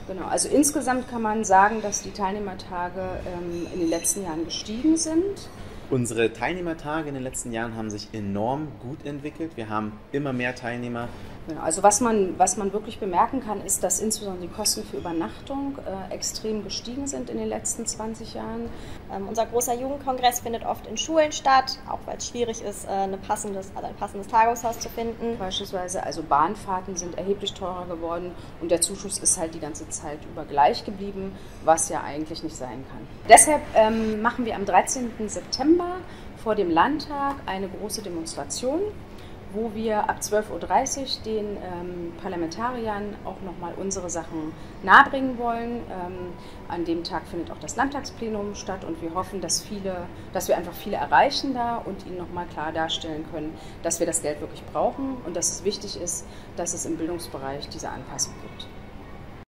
Genau, also insgesamt kann man sagen, dass die Teilnehmertage in den letzten Jahren gestiegen sind. Unsere Teilnehmertage in den letzten Jahren haben sich enorm gut entwickelt. Wir haben immer mehr Teilnehmer. Genau, also was man wirklich bemerken kann, ist, dass insbesondere die Kosten für Übernachtung extrem gestiegen sind in den letzten 20 Jahren. Unser großer Jugendkongress findet oft in Schulen statt, auch weil es schwierig ist, ein passendes Tagungshaus zu finden. Beispielsweise, also Bahnfahrten sind erheblich teurer geworden und der Zuschuss ist halt die ganze Zeit über gleich geblieben, was ja eigentlich nicht sein kann. Deshalb machen wir am 13. September vor dem Landtag eine große Demonstration, wo wir ab 12.30 Uhr den Parlamentariern auch nochmal unsere Sachen nahebringen wollen. An dem Tag findet auch das Landtagsplenum statt und wir hoffen, dass wir einfach viele erreichen da und ihnen nochmal klar darstellen können, dass wir das Geld wirklich brauchen und dass es wichtig ist, dass es im Bildungsbereich diese Anpassung gibt.